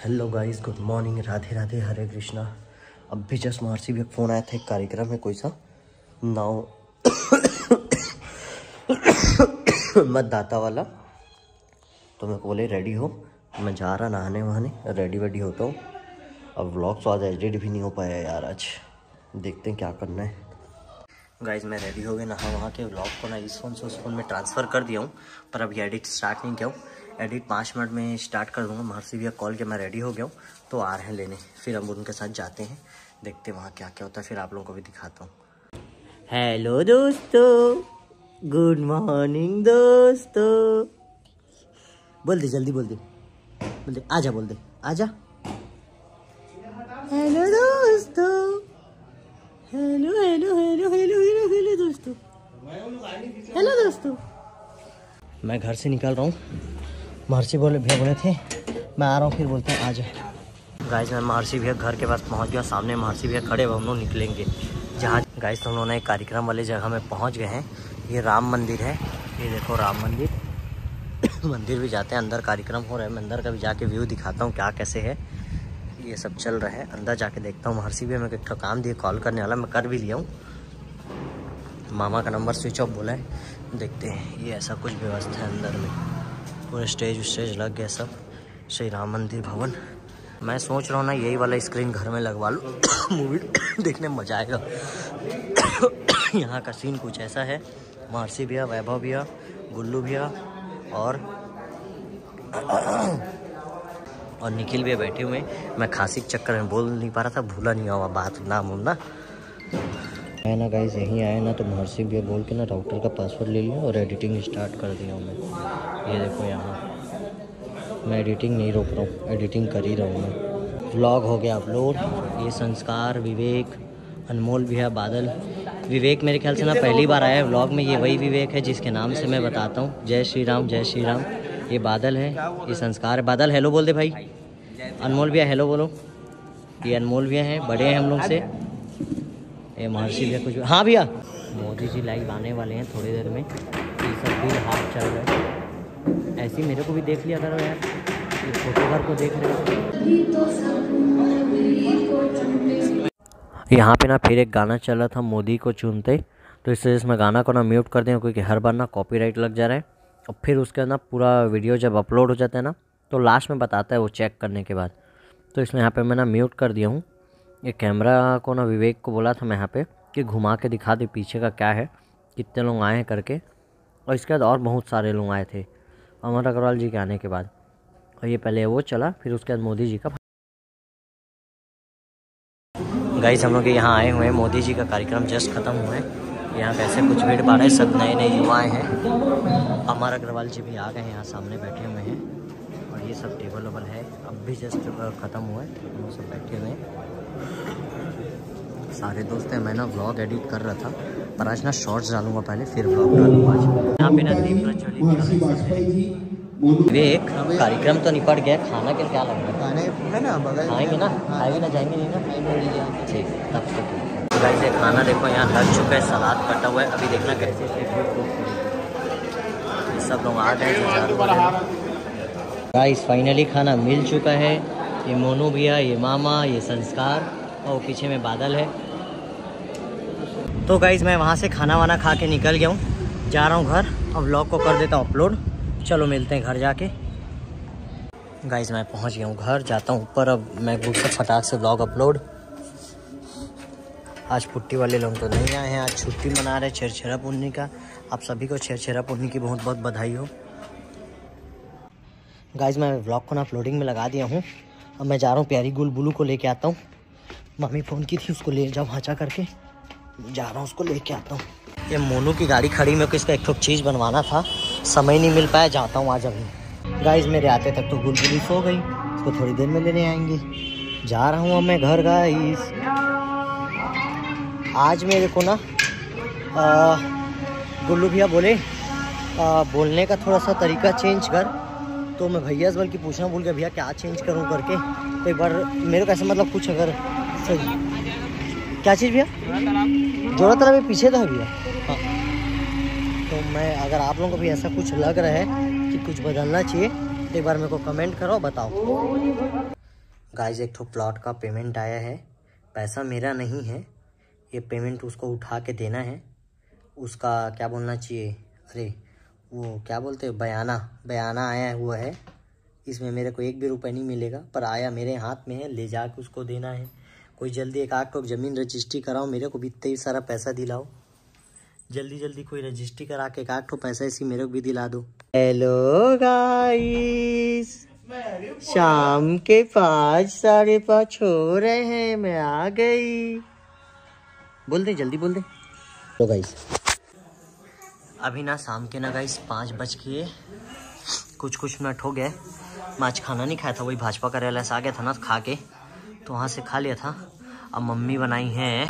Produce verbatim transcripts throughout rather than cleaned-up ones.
Hello guys, good morning, Radhe Radhe, Hare Krishna. अब भी just महर्षि भी एक फ़ोन आया था, एक कार्यक्रम है कोई सा नाव मतदाता वाला। तो मैं बोले रेडी हो, मैं जा रहा नहाने वहाने, रेडी वेडी होता हूँ। अब व्लॉग तो आज एडिट भी नहीं हो पाया यार, आज देखते हैं क्या करना है। गाइस मैं रेडी हो गया नहा वहाँ के। व्लॉग को ना इस फ़ोन से उस फ़ोन में ट्रांसफ़र कर दिया हूँ, पर अभी एडिट स्टार्ट नहीं किया हूँ। एडिट पाँच मिनट में स्टार्ट कर दूँगा। महर्षि भैया कॉल के मैं रेडी हो गया हूँ, तो आ रहे हैं लेने। फिर हम उनके साथ जाते हैं, देखते हैं वहाँ क्या क्या होता है, फिर आप लोगों को भी दिखाता हूँ। हेलो दोस्तों, गुड मॉर्निंग दोस्तों। बोल दे, जल्दी बोल दे, बोल दे, आजा, बोल दे, आजा। हेलो दोस्तों, hello hello hello hello hello hello दोस्तों, हेलो दोस्तों। मैं घर से निकल रहा हूँ। महर्षि बोले भैया बोले थे मैं आ रहा हूँ, फिर बोलते हैं आ जाए। गाइस मैं महर्षि भैया घर के पास पहुँच गया। सामने महर्षि भैया खड़े हुए, हम लोग निकलेंगे जहाँ। गाइस हम लोग ने एक कार्यक्रम वाले जगह में पहुँच गए हैं। ये राम मंदिर है, ये देखो राम मंदिर। मंदिर भी जाते हैं, अंदर कार्यक्रम हो रहा है। मैं अंदर का भी जाके व्यू दिखाता हूँ क्या कैसे है, ये सब चल रहा है। अंदर जाके देखता हूँ। महर्षि भैया मेरे को काम दिए कॉल करने वाला, मैं कर भी लिया हूँ। मामा का नंबर स्विच ऑफ बोला है, देखते हैं। ये ऐसा कुछ व्यवस्था है अंदर में, पूरे स्टेज स्टेज लग गया सब। श्री राम मंदिर भवन। मैं सोच रहा हूँ ना यही वाला स्क्रीन घर में लगवा लूँ, मूवी देखने में मज़ा आएगा। यहाँ का सीन कुछ ऐसा है। महर्षि भैया, वैभव भैया, गुल्लू भैया और और निखिल भैया बैठे हुए हैं। मैं खांसी के चक्कर में बोल नहीं पा रहा था, भूला नहीं हुआ बात नाम बोलना है ना। गाइस यहीं आए ना तो महर्षि भैया बोल के ना राउटर का पासवर्ड ले लिया और एडिटिंग स्टार्ट कर दिया हूँ मैं। ये देखो यहाँ मैं एडिटिंग नहीं रोक रहा हूँ, एडिटिंग कर ही रहा हूँ मैं। व्लॉग हो गया अपलोड। ये संस्कार, विवेक, अनमोल भैया, बादल। विवेक मेरे ख्याल से ना पहली बार आया है व्लॉग में। ये वही विवेक है जिसके नाम से मैं बताता हूँ। जय श्री राम, जय श्री राम। ये बादल है, ये संस्कार है। बादल हेलो बोल दे भाई। अनमोल भैया हेलो बोलो। ये अनमोल भैया हैं, बड़े हैं हम लोग से। ये महर्षि भैया कुछ। हाँ भैया, मोदी जी लाइव आने वाले हैं थोड़ी देर में। ये सब भी हाथ चल रहा है। ऐसे ही मेरे को भी देख लिया करो यार, ये फोटो घर को देख रहे हो। यहाँ पे ना फिर एक गाना चल रहा था, मोदी को चुनते। तो इस वजह से मैं गाना को ना म्यूट कर दिया, क्योंकि हर बार ना कॉपीराइट लग जा रहा है। और फिर उसके ना पूरा वीडियो जब अपलोड हो जाता है ना, तो लास्ट में बताता है वो चेक करने के बाद। तो इसलिए यहाँ पे मैं ना म्यूट कर दिया हूँ। ये कैमरा को ना विवेक को बोला था मैं यहाँ पे कि घुमा के दिखा दे पीछे का क्या है, कितने लोग आए हैं करके। और इसके बाद और बहुत सारे लोग आए थे अमर अग्रवाल जी के आने के बाद। और ये पहले वो चला, फिर उसके बाद मोदी जी का। गाइस हम लोग यहाँ आए हुए हैं, मोदी जी का कार्यक्रम जस्ट खत्म हुआ है। यहाँ कैसे कुछ भीड़ भाड़ है, सब नए नए युवाएँ हैं। अमर अग्रवाल जी भी आ गए हैं, यहाँ सामने बैठे हुए हैं। और ये सब टेबल वेबल है, अब भी जस्ट ख़त्म हुआ है, वो सब बैठे हुए हैं सारे दोस्त हैं। मैं ना व्लॉग एडिट कर रहा था, पर आज ना शॉर्ट्स डालूंगा पहले, फिर व्लॉग डालूंगा आज। यहाँ पे ना दीप प्रज्वलित। विवेक कार्यक्रम तो निपट गया, खाना के क्या लग रहा है? खाने है ना, खाएंगे ना, खाएंगे ना, जाएंगे नहीं ना, ठीक तब तक। गाइस ये खाना देखो यहाँ लग चुका है, सलाद कटा हुआ है। अभी देखना कैसे सब लोग आ गए। गाइस फाइनली खाना मिल चुका है। ये मोनू भैया, ये मामा, ये संस्कार और पीछे में बादल है। तो गाइस मैं वहाँ से खाना वाना खा के निकल गया हूँ, जा रहा हूँ घर। अब व्लॉग को कर देता हूँ अपलोड। चलो मिलते हैं घर जाके। गाइस मैं पहुँच गया हूँ घर, जाता हूँ ऊपर। अब मैकबुक से फटाक से व्लॉग अपलोड। आज पुट्टी वाले लोग तो नहीं आए हैं, आज छुट्टी मना रहे छेरछेरा पुन्नी का। आप सभी को छेरछेरा पुन्नी की बहुत बहुत बधाई हो। गाइस मैं व्लॉग को ना अपलोडिंग में लगा दिया हूँ। अब मैं जा रहा हूँ प्यारी गुल बुलू को लेके आता हूँ। मम्मी फ़ोन की थी, उसको ले जाओ भाचा करके, जा रहा हूँ उसको लेके आता हूँ। ये मोनू की गाड़ी खड़ी, मेरे को इसका एक ठो चीज़ बनवाना था, समय नहीं मिल पाया, जाता हूँ आज अभी। गाइस मेरे आते तक तो गुल बुली सो गई, उसको थोड़ी देर में लेने आएंगे। जा रहा हूँ अब मैं घर। गाइस आज मेरे को ना गुल्लू भैया बोले आ, बोलने का थोड़ा सा तरीका चेंज कर। तो मैं भैया से बल्कि पूछना भूल गया भैया क्या चेंज करूँ करके। तो एक बार मेरे को ऐसा मतलब कुछ अगर सही क्या चीज़ भैया, जोड़ा तरह भी पीछे था भैया। हाँ तो मैं अगर आप लोगों को भी ऐसा कुछ लग रहा है कि कुछ बदलना चाहिए, तो एक बार मेरे को कमेंट करो, बताओ। गाइस एक तो प्लॉट का पेमेंट आया है, पैसा मेरा नहीं है, ये पेमेंट उसको उठा के देना है। उसका क्या बोलना चाहिए, अरे वो क्या बोलते हैं, बयाना बयाना आया हुआ है। इसमें मेरे को एक भी रुपए नहीं मिलेगा, पर आया मेरे हाथ में है, ले जाके उसको देना है। कोई जल्दी एक आठ ठोक ज़मीन रजिस्ट्री कराओ, मेरे को भी इतना ही सारा पैसा दिलाओ। जल्दी जल्दी कोई रजिस्ट्री करा के एक आठ ठो पैसा इसी मेरे को भी दिला दो। हेलो गाइस, शाम के पाँच साढ़े पाँच हो रहे हैं, मैं आ गई। बोल दे जल्दी बोल दे। तो गाइस अभी ना शाम के ना गाइस पाँच बज के कुछ कुछ मिनट हो गए। मैं आज खाना नहीं खाया था, वही भाजपा करेला से आ गया था ना खा के, तो वहाँ से खा लिया था। अब मम्मी बनाई है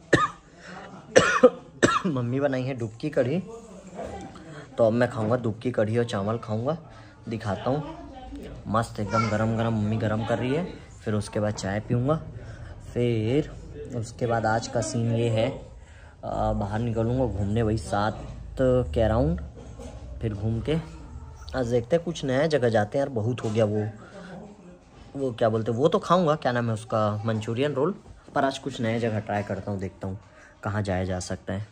मम्मी बनाई है डुबकी कढ़ी, तो अब मैं खाऊंगा डुबकी कढ़ी और चावल खाऊंगा। दिखाता हूँ, मस्त एकदम गरम गरम मम्मी गरम कर रही है। फिर उसके बाद चाय पीऊँगा। फिर उसके बाद आज का सीन ये है, आ, बाहर निकलूँगा घूमने वही सात के अराउंड। फिर घूम के आज देखते हैं कुछ नया जगह जाते हैं यार, बहुत हो गया वो वो क्या बोलते हैं, वो तो खाऊंगा, क्या नाम है उसका, मंचूरियन रोल। पर आज कुछ नया जगह ट्राई करता हूँ, देखता हूँ कहाँ जाया जा सकता है।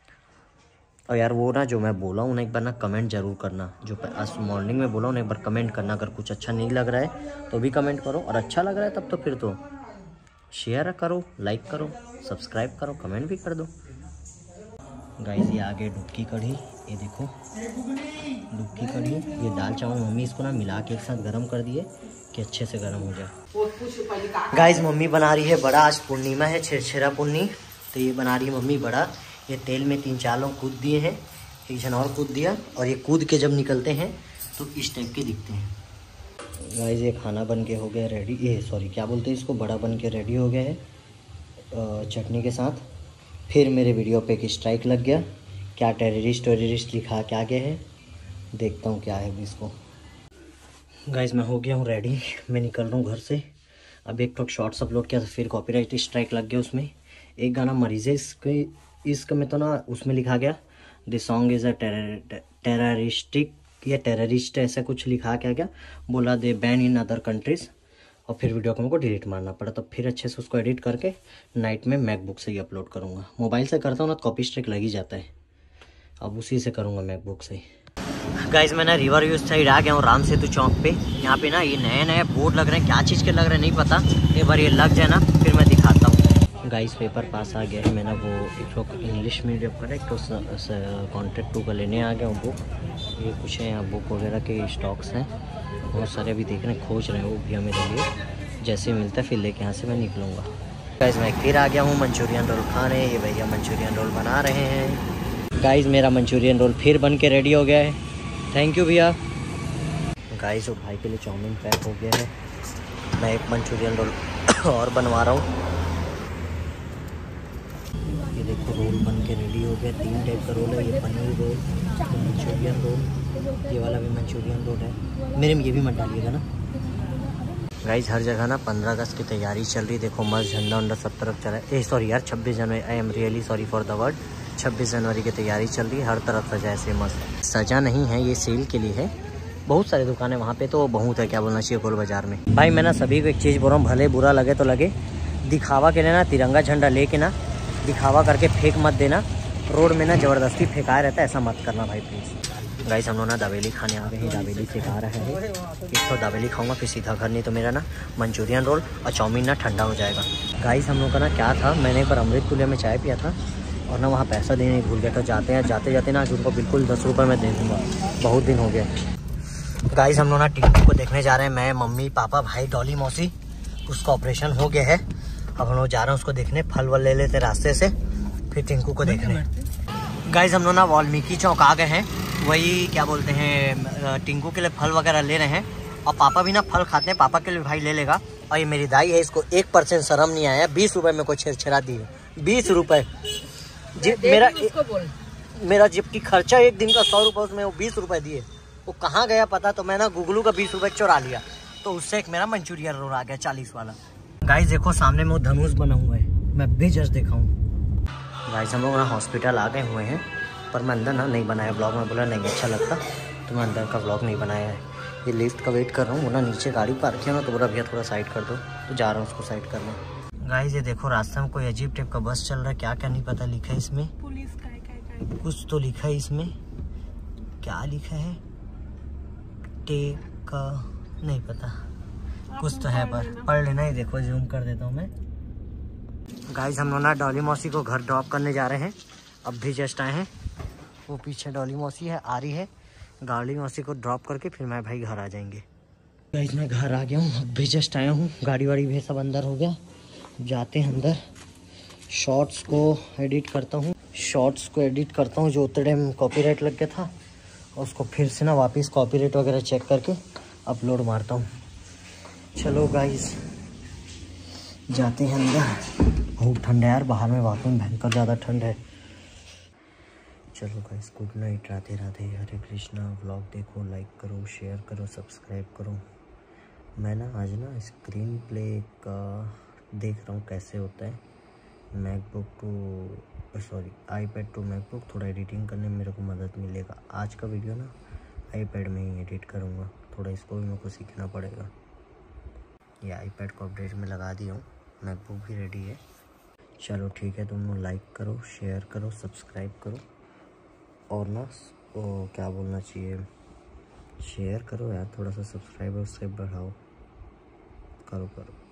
और यार वो ना जो मैं बोला हूँ ना, एक बार ना कमेंट ज़रूर करना। जो आज मॉर्निंग में बोला हूँ ना, एक बार कमेंट करना। अगर कुछ अच्छा नहीं लग रहा है तो भी कमेंट करो, और अच्छा लग रहा है तब तो फिर तो शेयर करो, लाइक करो, सब्सक्राइब करो, कमेंट भी कर दो। गाइस ये आगे डुबकी कढ़ी, ये देखो डुबकी कढ़ी, ये दाल चावल मम्मी इसको ना मिला के एक साथ गरम कर दिए कि अच्छे से गरम हो जाए। गाइस मम्मी बना रही है बड़ा, आज पूर्णिमा है, छेरछेरा पूर्णी, तो ये बना रही है मम्मी बड़ा। ये तेल में तीन चार लोग कूद दिए हैं, एक जन और कूद दिया, और ये कूद के जब निकलते हैं तो इस टाइप के दिखते हैं। गाइस ये खाना बन के हो गया रेडी, ये सॉरी क्या बोलते हैं इसको, बड़ा बन के रेडी हो गया है चटनी के साथ। फिर मेरे वीडियो पे एक स्ट्राइक लग गया, क्या टेररिस्ट टेररिस्ट लिखा क्या क्या है, देखता हूँ क्या है इसको। गाइस मैं हो गया हूँ रेडी, मैं निकल रहा हूँ घर से। अब एक तो शॉर्ट्स अपलोड किया था, फिर कॉपीराइट स्ट्राइक लग गया उसमें। एक गाना मरीज़ है इसके, इसका में तो ना उसमें लिखा गया this song is a terroristic या टेररिस्ट ऐसा कुछ लिखा क्या क्या बोला, they ban in other countries. और फिर वीडियो को हमको डिलीट मारना पड़ा, तो फिर अच्छे से उसको एडिट करके नाइट में मैकबुक से ही अपलोड करूँगा। मोबाइल से करता हूँ ना तो कॉपी स्ट्राइक लग ही जाता है, अब उसी से करूँगा मैकबुक से ही। गाइस मैं ना रिवर व्यू साइड आ गया हूँ, राम सेतु चौक पे। यहाँ पे ना ये नए नए बोर्ड लग रहे हैं, क्या चीज़ के लग रहे हैं नहीं पता, एक बार ये लग जाए ना फिर मैं दिखाता हूँ। गाइस पेपर पास आ गया है, मैंने वो एक तो इंग्लिश मीडियम का एक तो कॉन्ट्रैक्ट टू का लेने आ गया हूँ बुक। ये कुछ है यहाँ बुक वगैरह के स्टॉक्स हैं बहुत सारे, अभी देख रहे हैं खोज रहे हैं वो भैया मेरे लिए। जैसे मिलता है फिर लेके यहाँ से मैं निकलूँगा। गाइस मैं फिर आ गया हूँ मंचूरियन रोल खाने, ये भैया मंचूरियन रोल बना रहे हैं। गाइस मेरा मंचूरियन रोल फिर बन के रेडी हो गया है, थैंक यू भैया। गाइस वो भाई के लिए चाउमीन पैक हो गया है, मैं एक मंचूरियन रोल और बनवा रहा हूँ। ये देखो रोल बन के रेडी हो गया, तीन टाइप का रोल है, ये पनीर रोल, मंचूरियन रोल, ये वाला भी मंचूरियन रोल है। मेरे में ये भी मत डालिएगा ना। गाइस हर जगह ना पंद्रह अगस्त की तैयारी चल रही, देखो मस्त झंडा वंडा सब तरफ चला है। ए सॉरी यार छब्बीस जनवरी, I am really sorry for the word, छब्बीस जनवरी की तैयारी चल रही है, हर तरफ सजा है से मस्त। सजा नहीं है, ये सेल के लिए है, बहुत सारी दुकानें वहाँ पे तो बहुत है, क्या बोलना चाहिए गोल बाजार में। भाई मैं ना सभी को एक चीज़ बोल रहा हूँ, भले बुरा लगे तो लगे, दिखावा के लिए ना तिरंगा झंडा लेके ना दिखावा करके फेंक मत देना, रोड में ना ज़बरदस्ती फेंकाया रहता है, ऐसा मत करना भाई प्लीज़। गाइस हम लोग ना दाबेली खाने आ गए हैं, दाबेली फेंका रहा है, एक तो दाबेली खाऊंगा फिर सीधा घर, नहीं तो मेरा ना मंचूरियन रोल और चाउमीन ना ठंडा हो जाएगा। गाइस हम लोग का ना क्या था, मैंने एक बार अमृत तुल्य में चाय पिया था और ना वहाँ पैसा देने भूल गया, तो जाते हैं जाते जाते ना उनको बिल्कुल दस रुपये में दे दूँगा, बहुत दिन हो गया। गाइस हम लोग ना टिंकू को देखने जा रहे हैं, मैं मम्मी पापा भाई डॉली मौसी, उसका ऑपरेशन हो गया है, अब हम लोग जा रहे हैं उसको देखने, फल वल ले लेते रास्ते से, फिर टिंकू को देखने। गाइस हम लोग ना वाल्मीकि चौक आ गए हैं, वही क्या बोलते हैं टिंकू के लिए फल वगैरह ले रहे हैं, और पापा भी ना फल खाते हैं, पापा के लिए भाई ले लेगा। और ये मेरी दाई है, इसको एक परसेंट शर्म नहीं आया, बीस रुपये में कोई छेड़छेड़ा दी है, बीस रुपये मेरा बोल। मेरा जबकि खर्चा एक दिन का सौ रुपये, उसमें वो बीस रुपये दिए, वो कहाँ गया पता, तो मैं ना गुगलू का बीस रुपये चुरा लिया, तो उससे एक मेरा मंचूरियन रोल आ गया चालीस वाला। गाइस देखो सामने में वो धनुष बना हुआ है, मैं भी जस्ट देखा हूँ। गाइस हम लोग ना हॉस्पिटल आ गए हुए हैं, पर मैं अंदर ना नहीं बनाया ब्लॉग में, बोला नहीं अच्छा लगता तो मैं अंदर का ब्लॉग नहीं बनाया है। ये लिफ्ट का वेट कर रहा हूँ, वो ना नीचे गाड़ी पार्क किया ना, तो बोला भैया थोड़ा साइड कर दो, तो जा रहा हूँ उसको साइड करने। गाइस ये देखो रास्ते में कोई अजीब टाइप का बस चल रहा है, क्या क्या नहीं पता लिखा है इसमें, पुलिस का है, कुछ तो लिखा है इसमें, क्या लिखा है टेक का नहीं पता, कुछ तो है पर पढ़ लेना। ही देखो जूम कर देता हूँ मैं। गाइस हम लोग ना डॉली मौसी को घर ड्रॉप करने जा रहे हैं, अब भी जस्ट आए हैं। वो पीछे डॉली मौसी है आ रही है, डॉली मौसी को ड्रॉप करके फिर मैं भाई घर आ जाएंगे। गाइस मैं घर आ गया हूँ, अब भी जस्ट आया हूँ, गाड़ी वाड़ी भी सब अंदर हो गया। जाते हैं अंदर, शॉर्ट्स को एडिट करता हूँ, शॉर्ट्स को एडिट करता हूँ जो उतने टाइम कॉपीराइट लग गया था, और उसको फिर से ना वापस कॉपीराइट वगैरह चेक करके अपलोड मारता हूँ। चलो गाइस जाते हैं अंदर, बहुत ठंड है यार बाहर में, वाकई में भयंकर ज़्यादा ठंड है। चलो guys good night, Radhe Radhe, Hare Krishna. Vlog देखो, लाइक करो, शेयर करो, सब्सक्राइब करो। मैं ना आज ना स्क्रीन प्ले का देख रहा हूँ कैसे होता है, MacBook to sorry iPad to MacBook, थोड़ा एडिटिंग करने में मेरे को मदद मिलेगा। आज का वीडियो ना आईपैड में ही एडिट करूँगा, थोड़ा इसको भी मेरे को सीखना पड़ेगा। ये आईपैड को अपडेट में लगा दिया हूँ, मैकबुक भी रेडी है। चलो ठीक है, तुम लोग लाइक करो, शेयर करो, सब्सक्राइब करो, और ना वो क्या बोलना चाहिए, शेयर करो यार, थोड़ा सा सब्सक्राइबर उससे बढ़ाओ, करो करो।